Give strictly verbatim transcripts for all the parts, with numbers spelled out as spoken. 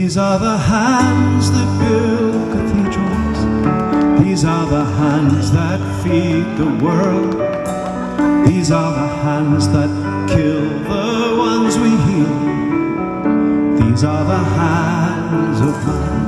These are the hands that build cathedrals. These are the hands that feed the world. These are the hands that kill the ones we heal. These are the hands of man.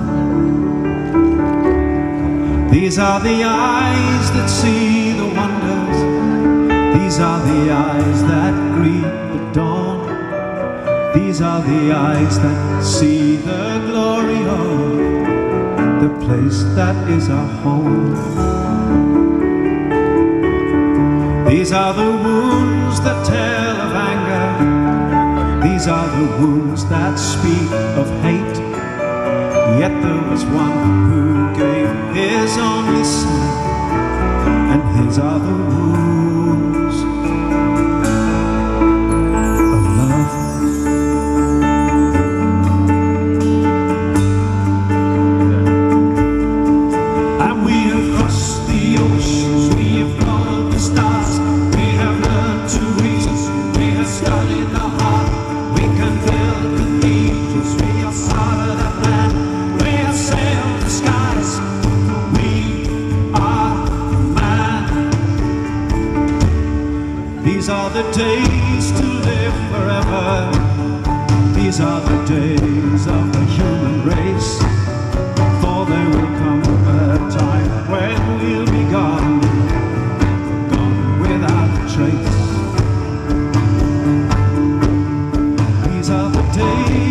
These are the eyes that see the wonders. These are the eyes that greet the dawn. These are the eyes that see the glory of the place that is our home. These are the wounds that tell of anger. These are the wounds that speak of hate. Yet there was one who gave his only son, and his are the wounds of love. And we have crossed the oceans, we have followed the stars, we have learned to reason, we have studied the heart, we can build cathedrals, we are part of that land. Sail the skies, we are man. These are the days to live forever. These are the days of the human race. For there will come a time when we'll be gone, gone without trace. These are the days